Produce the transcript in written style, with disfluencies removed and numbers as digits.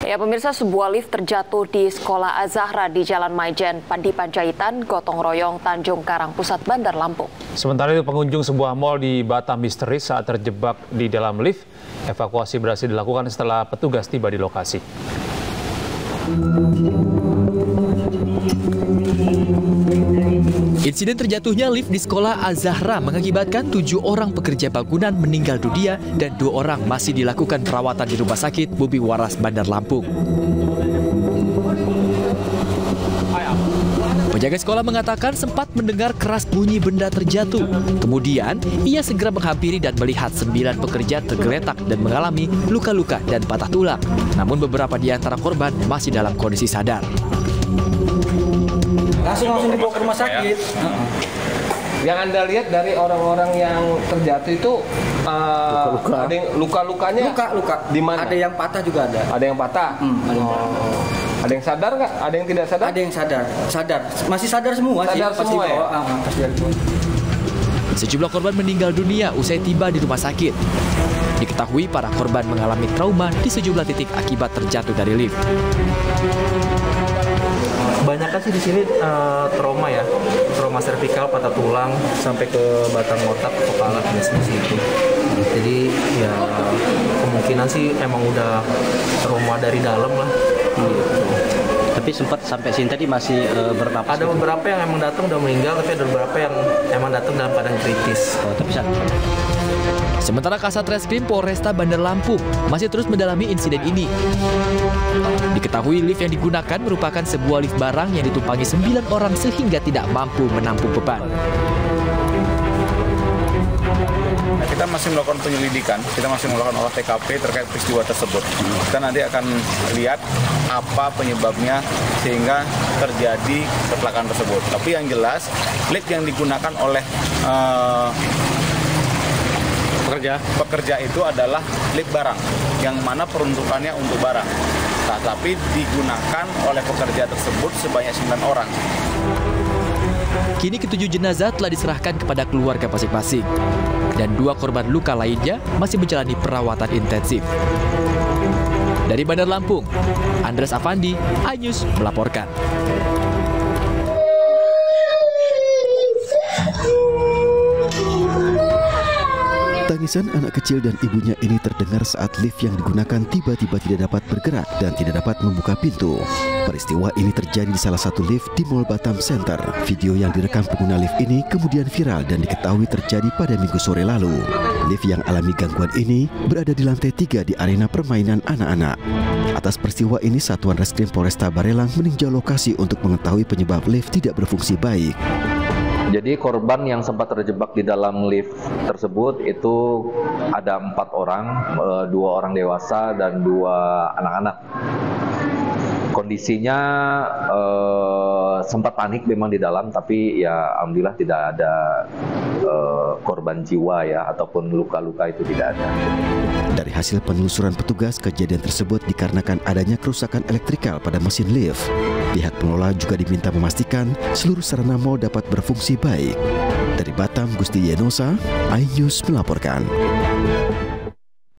Ya, pemirsa, sebuah lift terjatuh di Sekolah Az-Zahra di Jalan Maijen, Pandi Panjaitan, Gotong Royong, Tanjung Karang Pusat, Bandar Lampung. Sementara itu, pengunjung sebuah mal di Batam histeris saat terjebak di dalam lift. Evakuasi berhasil dilakukan setelah petugas tiba di lokasi. Insiden terjatuhnya lift di Sekolah Az-Zahra mengakibatkan 7 orang pekerja bangunan meninggal dunia dan 2 orang masih dilakukan perawatan di Rumah Sakit Bobi Waras, Bandar Lampung. Penjaga sekolah mengatakan sempat mendengar keras bunyi benda terjatuh. Kemudian, ia segera menghampiri dan melihat 9 pekerja tergeletak dan mengalami luka-luka dan patah tulang. Namun beberapa di antara korban masih dalam kondisi sadar. Langsung dibawa ke rumah sakit. Yang Anda lihat dari orang-orang yang terjatuh itu ada yang luka-lukanya? Luka. Di mana? Ada yang patah juga ada. Ada yang patah? Ada yang sadar nggak? Ada yang tidak sadar? Ada yang sadar. Masih sadar semua sih. Sadar semua ya? Sejumlah korban meninggal dunia usai tiba di rumah sakit. Diketahui para korban mengalami trauma di sejumlah titik akibat terjatuh dari lift. Kebanyakan sih di sini trauma ya, trauma servikal, patah tulang, sampai ke batang otak, kepala, dan seperti itu. Jadi ya kemungkinan sih emang udah trauma dari dalam lah. Gitu. Tapi sempat sampai sini tadi masih bernapas. Ada beberapa yang emang datang udah meninggal, tapi ada beberapa yang emang datang dalam keadaan kritis. Sementara Kasat Reskrim Polresta Bandar Lampung masih terus mendalami insiden ini. Diketahui lift yang digunakan merupakan sebuah lift barang yang ditumpangi 9 orang sehingga tidak mampu menampung beban. Kita masih melakukan penyelidikan, kita masih melakukan olah TKP terkait peristiwa tersebut. Kita nanti akan lihat apa penyebabnya sehingga terjadi kecelakaan tersebut. Tapi yang jelas, lift yang digunakan oleh pekerja itu adalah lift barang, yang mana peruntukannya untuk barang. Nah, tapi digunakan oleh pekerja tersebut sebanyak 9 orang. Kini ke-7 jenazah telah diserahkan kepada keluarga masing-masing. Dan 2 korban luka lainnya masih menjalani perawatan intensif. Dari Bandar Lampung, Andres Afandi, iNews melaporkan. Tangisan anak kecil dan ibunya ini terdengar saat lift yang digunakan tiba-tiba tidak dapat bergerak dan tidak dapat membuka pintu. Peristiwa ini terjadi di salah satu lift di Mall Batam Center. Video yang direkam pengguna lift ini kemudian viral dan diketahui terjadi pada Minggu sore lalu. Lift yang alami gangguan ini berada di lantai 3 di arena permainan anak-anak. Atas peristiwa ini, Satuan Reskrim Polresta Barelang meninjau lokasi untuk mengetahui penyebab lift tidak berfungsi baik. Jadi korban yang sempat terjebak di dalam lift tersebut itu ada 4 orang, 2 orang dewasa dan 2 anak-anak. Kondisinya sempat panik memang di dalam, tapi ya alhamdulillah tidak ada korban jiwa ya ataupun luka-luka itu tidak ada. Dari hasil penelusuran petugas, kejadian tersebut dikarenakan adanya kerusakan elektrikal pada mesin lift. Pihak pengelola juga diminta memastikan seluruh sarana mal dapat berfungsi baik. Dari Batam, Gusti Yenosa, iNews melaporkan.